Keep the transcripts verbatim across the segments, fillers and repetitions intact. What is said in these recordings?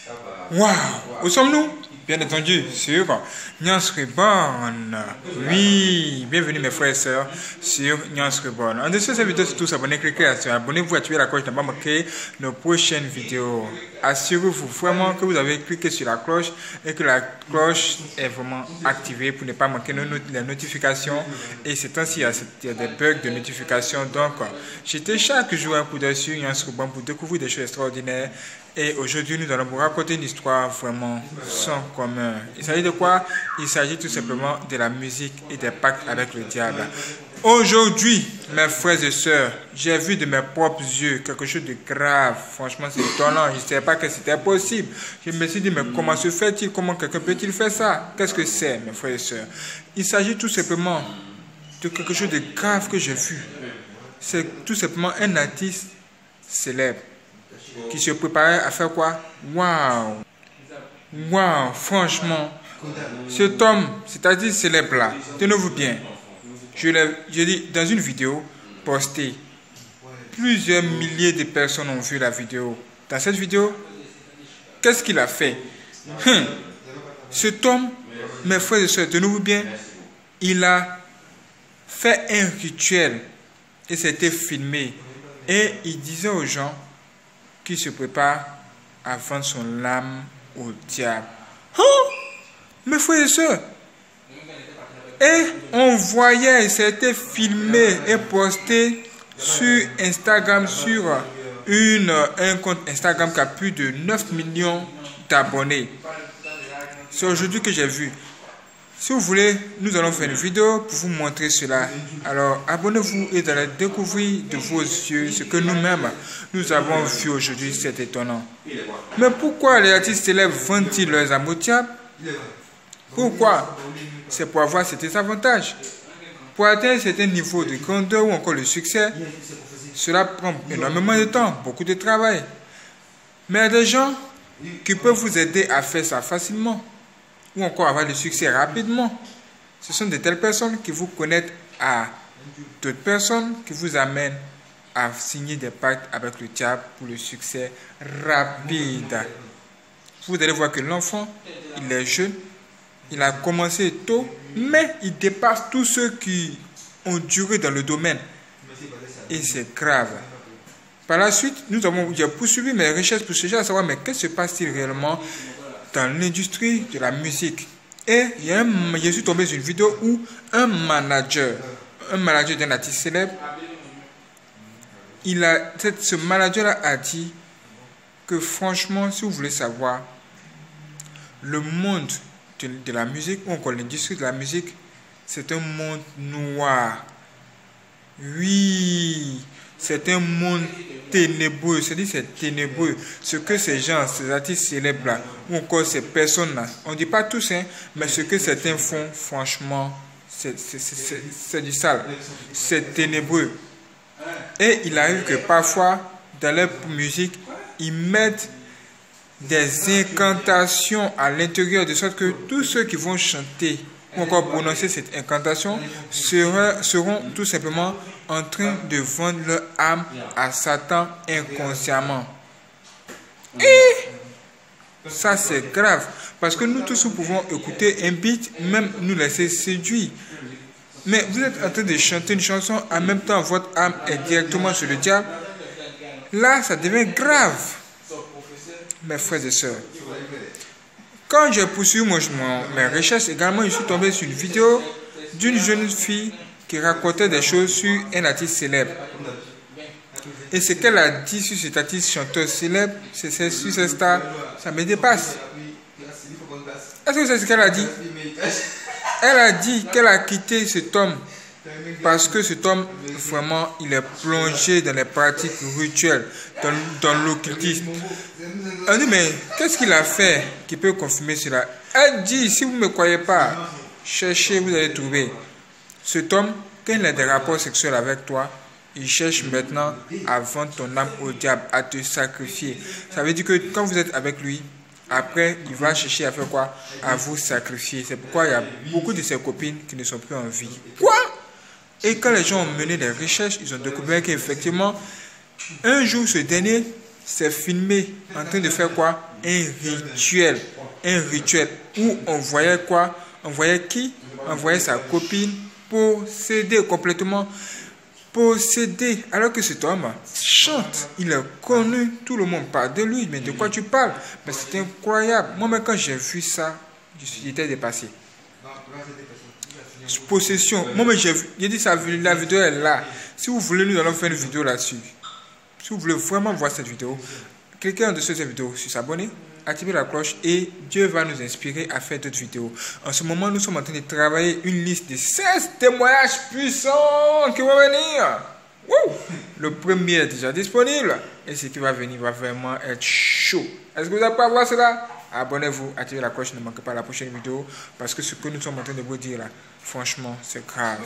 Waouh! Où sommes-nous? Bien entendu, sur Nyans Reborn. Oui, bienvenue mes frères et sœurs sur Nyans Reborn. En dessous de cette vidéo, surtout s'abonner, cliquez sur abonnez-vous, activez la cloche pour ne pas manquer nos prochaines vidéos. Assurez-vous vraiment que vous avez cliqué sur la cloche et que la cloche est vraiment activée pour ne pas manquer nos, les notifications. Et c'est ainsi, il y a des bugs de notification. Donc, j'étais chaque jour un coup d'œil sur Nyans Reborn pour découvrir des choses extraordinaires. Et aujourd'hui, nous allons vous raconter une histoire vraiment sans commun. Il s'agit de quoi? Il s'agit tout simplement de la musique et des pactes avec le diable. Aujourd'hui, mes frères et sœurs, j'ai vu de mes propres yeux quelque chose de grave. Franchement, c'est étonnant. Je ne savais pas que c'était possible. Je me suis dit, mais comment se fait-il? Comment quelqu'un peut-il faire ça? Qu'est-ce que c'est, mes frères et sœurs? Il s'agit tout simplement de quelque chose de grave que j'ai vu. C'est tout simplement un artiste célèbre qui se préparait à faire quoi? Waouh! Waouh! Franchement, cet homme, c'est-à-dire célèbre là, tenez-vous bien. Je l'ai dit dans une vidéo postée. Plusieurs milliers de personnes ont vu la vidéo. Dans cette vidéo, qu'est-ce qu'il a fait? Hum, cet homme, mes frères et sœurs, tenez-vous bien, il a fait un rituel et c'était filmé. Et il disait aux gens qui se prépare à vendre son âme au diable. Oh, mes frères et sœurs. Et on voyait, c'était filmé et posté sur Instagram, sur une, un compte Instagram qui a plus de neuf millions d'abonnés. C'est aujourd'hui que j'ai vu. Si vous voulez, nous allons faire une vidéo pour vous montrer cela. Alors, abonnez-vous et allez découvrir de vos yeux ce que nous-mêmes, nous avons vu aujourd'hui. C'est étonnant. Mais pourquoi les artistes célèbres vendent-ils leurs âmes au diable? Pourquoi? C'est pour avoir certains avantages. Pour atteindre un certain niveau de grandeur ou encore le succès, cela prend énormément de temps, beaucoup de travail. Mais il y a des gens qui peuvent vous aider à faire ça facilement, ou encore avoir du succès rapidement. Ce sont de telles personnes qui vous connectent à d'autres personnes qui vous amènent à signer des pactes avec le diable pour le succès rapide. Vous allez voir que l'enfant, il est jeune, il a commencé tôt, mais il dépasse tous ceux qui ont duré dans le domaine. Et c'est grave. Par la suite, nous avons j'ai poursuivi mes recherches pour chercher à savoir mais qu'est-ce qui se passe-t-il réellement dans l'industrie de la musique. Et il y a un, je suis tombé sur une vidéo où un manager, un manager d'un artiste célèbre, il a, ce manager-là a dit que franchement, si vous voulez savoir, le monde de, de la musique, ou encore l'industrie de la musique, c'est un monde noir. Oui, c'est un monde ténébreux, c'est-à-dire c'est ténébreux. Ce que ces gens, ces artistes célèbres-là, ou encore ces personnes-là, on ne dit pas tous, hein, mais ce que certains font, franchement, c'est du sale. C'est ténébreux. Et il arrive que parfois, dans leur musique, ils mettent des incantations à l'intérieur, de sorte que tous ceux qui vont chanter ou encore prononcer cette incantation seront, seront tout simplement en train de vendre leur âme à Satan inconsciemment. Et ça c'est grave, parce que nous tous nous pouvons écouter un beat, même nous laisser séduire. Mais vous êtes en train de chanter une chanson, en même temps votre âme est directement sur le diable. Là ça devient grave, mes frères et sœurs. Quand j'ai poursuivi mon, mon, mes recherches également, je suis tombé sur une vidéo d'une jeune fille qui racontait des choses sur un artiste célèbre. Et ce qu'elle a dit sur cet artiste chanteur célèbre, c'est sur cette star, ça me dépasse. Est-ce que c'est ce qu'elle a dit? Elle a dit qu'elle a quitté cet homme parce que cet homme, vraiment, il est plongé dans les pratiques rituelles, dans, dans l'occultisme. Elle dit, mais qu'est-ce qu'il a fait qui peut confirmer cela? Elle dit, si vous ne me croyez pas, cherchez, vous allez trouver. Cet homme, quand il a des rapports sexuels avec toi, il cherche maintenant à vendre ton âme au diable, à te sacrifier. Ça veut dire que quand vous êtes avec lui, après, il va chercher à faire quoi? À vous sacrifier. C'est pourquoi il y a beaucoup de ses copines qui ne sont plus en vie. Quoi? Et quand les gens ont mené des recherches, ils ont découvert qu'effectivement, un jour, ce dernier s'est filmé en train de faire quoi? un rituel. Un rituel où on voyait quoi? On voyait qui? On voyait sa copine possédée complètement. Possédé, alors que cet homme chante, il est connu, tout le monde parle de lui, mais de quoi tu parles? Mais c'est incroyable. Moi-même, quand j'ai vu ça, j'étais dépassé. Possession, moi-même, j'ai vu, j'ai dit ça, la vidéo est là. Si vous voulez, nous allons faire une vidéo là-dessus. Si vous voulez vraiment voir cette vidéo, cliquez en dessous de cette vidéo sur s'abonner, activez la cloche et Dieu va nous inspirer à faire d'autres vidéos. En ce moment, nous sommes en train de travailler une liste de seize témoignages puissants qui vont venir. Wouh! Le premier est déjà disponible et ce qui va venir va vraiment être chaud. Est-ce que vous avez pas voir cela? Abonnez-vous, activez la cloche, ne manquez pas la prochaine vidéo parce que ce que nous sommes en train de vous dire là, franchement, c'est grave.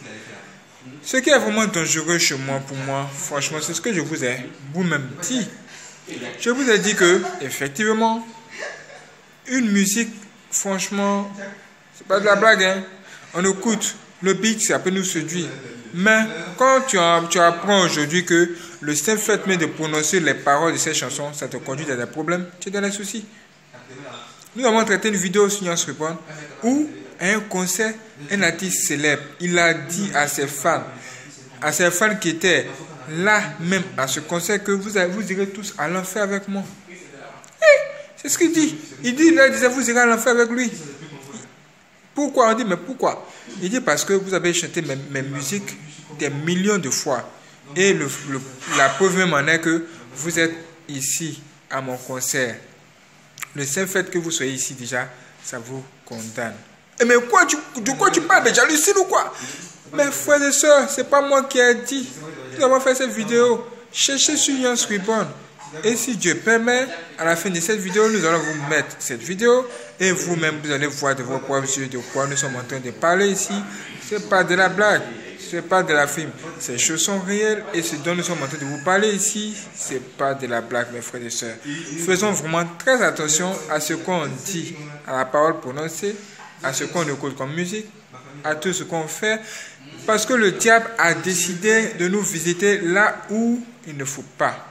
Ce qui est vraiment dangereux chez moi, pour moi, franchement, c'est ce que je vous ai vous-même dit. Je vous ai dit que, effectivement, une musique, franchement, c'est pas de la blague, hein. On écoute, le beat, ça peut nous séduire. Mais quand tu, tu apprends aujourd'hui que le simple fait même de prononcer les paroles de ces chansons, ça te conduit à des problèmes, tu es dans les soucis. Nous avons traité une vidéo sur Nyans Reborn où, à un concert, un artiste célèbre, il a dit à ses fans, à ses fans qui étaient là même à ce concert, que vous, avez, vous irez tous à l'enfer avec moi. Hey, c'est ce qu'il dit. Il dit, là, il disait, vous irez à l'enfer avec lui. Pourquoi? On dit, mais pourquoi? Il dit, parce que vous avez chanté mes, mes musiques des millions de fois. Et le, le, la preuve même en est que vous êtes ici à mon concert. Le simple fait que vous soyez ici déjà, ça vous condamne. Et mais quoi, tu, de quoi tu parles? De jalousie ou quoi? Mes frères et sœurs, c'est pas moi qui ai dit. Nous avons fait cette vidéo. Cherchez sur Nyans Reborn. Et si Dieu permet, à la fin de cette vidéo, nous allons vous mettre cette vidéo. Et vous-même, vous allez voir de vos propres yeux de quoi nous sommes en train de parler ici. Ce n'est pas de la blague. Ce n'est pas de la film. Ces choses sont réelles. Et ce dont nous sommes en train de vous parler ici, ce n'est pas de la blague, mes frères et sœurs. Faisons vraiment très attention à ce qu'on dit, à la parole prononcée, à ce qu'on écoute comme musique, à tout ce qu'on fait. Parce que le diable a décidé de nous visiter là où il ne faut pas.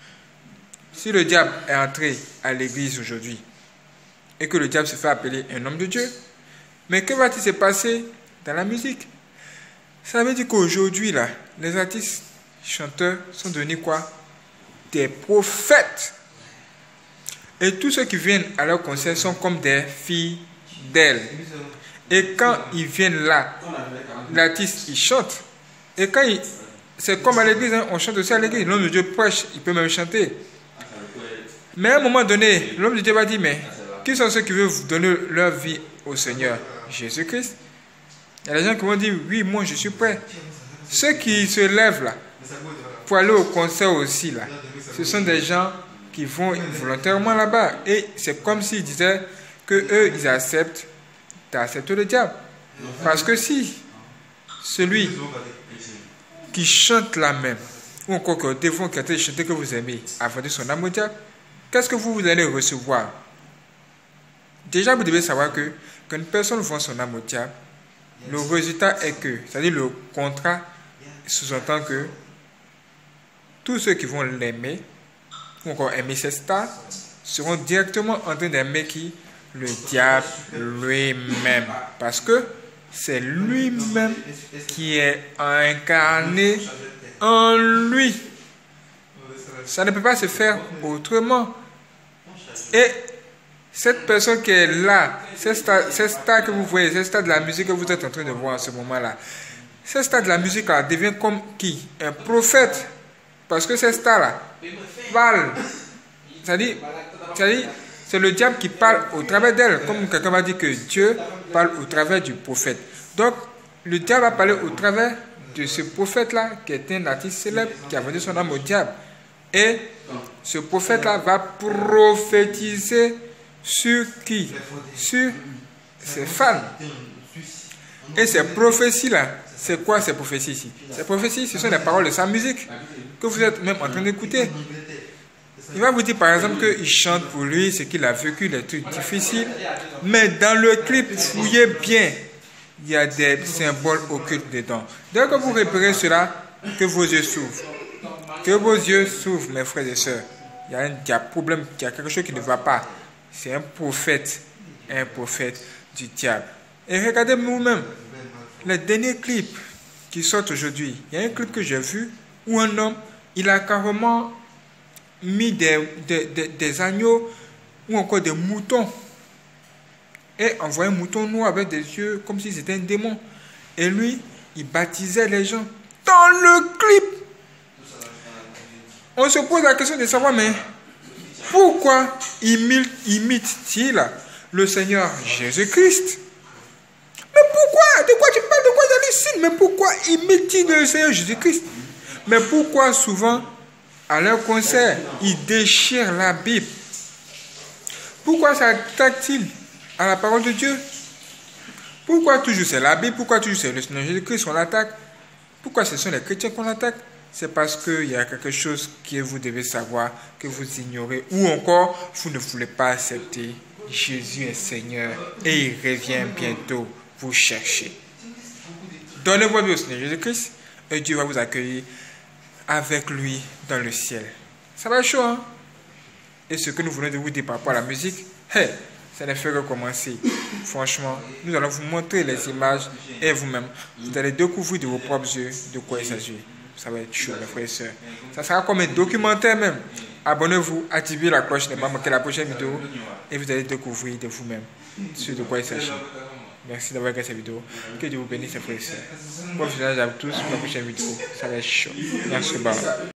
Si le diable est entré à l'église aujourd'hui et que le diable se fait appeler un homme de Dieu, mais que va-t-il se passer dans la musique? Ça veut dire qu'aujourd'hui, là, les artistes chanteurs sont devenus quoi? Des prophètes. Et tous ceux qui viennent à leur concert sont comme des fidèles. Et quand ils viennent là, l'artiste, il chante. Et quand il... C'est comme à l'église, hein, on chante aussi à l'église. L'homme de Dieu prêche, il peut même chanter. Mais à un moment donné, l'homme de Dieu va dire, mais qui sont ceux qui veulent donner leur vie au Seigneur? Jésus-Christ. Il y a des gens qui vont dire, oui, moi je suis prêt. Ceux qui se lèvent là, pour aller au concert aussi là, ce sont des gens qui vont volontairement là-bas. Et c'est comme s'ils disaient que eux, ils acceptent d'accepter le diable. Parce que si celui qui chante la même, ou encore que devant quelqu'un chanter que vous aimez, a vendu son âme au diable, qu'est-ce que vous, vous allez recevoir? Déjà, vous devez savoir que quand une personne vend son âme au diable, le résultat est que, c'est-à-dire le contrat sous-entend que tous ceux qui vont l'aimer, ou encore aimer cette star, seront directement en train d'aimer qui? Le diable lui-même. Parce que c'est lui-même qui est incarné en lui. Ça ne peut pas se faire autrement. Et cette personne qui est là, cette star, cette star que vous voyez, cette star de la musique que vous êtes en train de voir en ce moment-là, cette star de la musique là devient comme qui? Un prophète. Parce que cette star-là parle. C'est-à-dire, c'est-à-dire, c'est le diable qui parle au travers d'elle. Comme quelqu'un va dire que Dieu parle au travers du prophète. Donc, le diable va parler au travers de ce prophète-là, qui est un artiste célèbre, qui a vendu son âme au diable. Et ce prophète-là va prophétiser sur qui? Sur ses fans. Et ces prophéties-là, c'est quoi ces prophéties ici? Ces prophéties, ce sont les paroles de sa musique que vous êtes même en train d'écouter. Il va vous dire par exemple qu'il chante pour lui ce qu'il a vécu, les trucs difficiles. Mais dans le clip, fouillez bien, il y a des symboles occultes dedans. Dès que vous repérez cela, que vos yeux s'ouvrent. Que vos yeux s'ouvrent, mes frères et sœurs. il y a un, il y a un problème, il y a quelque chose qui ne va pas. C'est un prophète, un prophète du diable. Et regardez vous-même, les derniers clips qui sortent aujourd'hui, il y a un clip que j'ai vu où un homme, il a carrément mis des, des, des, des agneaux ou encore des moutons et envoyé un mouton noir avec des yeux comme si c'était un démon. Et lui, il baptisait les gens. Dans le clip, on se pose la question de savoir, mais pourquoi imite-t-il le Seigneur Jésus-Christ? Mais pourquoi? De quoi tu parles? De quoi j'hallucine? Mais pourquoi imite-t-il le Seigneur Jésus-Christ? Mais pourquoi souvent, à leur concert, ils déchirent la Bible? Pourquoi s'attaquent-ils à la parole de Dieu? Pourquoi toujours c'est la Bible? Pourquoi toujours c'est le Seigneur Jésus-Christ qu'on attaque? Pourquoi ce sont les chrétiens qu'on attaque? C'est parce qu'il y a quelque chose que vous devez savoir, que vous ignorez, ou encore vous ne voulez pas accepter. Jésus est Seigneur et il revient bientôt vous chercher. Donnez votre vie au Seigneur Jésus-Christ et Dieu va vous accueillir avec lui dans le ciel. Ça va être chaud, hein? Et ce que nous voulons de vous dire par rapport à la musique, hey, ça ne fait que commencer. Franchement, nous allons vous montrer les images et vous-même, vous allez découvrir de vos propres yeux de quoi il s'agit. Ça va être chaud, mes frères et sœurs. Ça sera comme un documentaire même. Abonnez-vous, activez la cloche, ne pas manquer la prochaine vidéo et vous allez découvrir de vous-même ce de quoi il s'agit. Merci d'avoir regardé cette vidéo. Que Dieu vous bénisse, mes frères et sœurs. Bon visionnage à tous pour la prochaine vidéo. Ça va être chaud. Merci.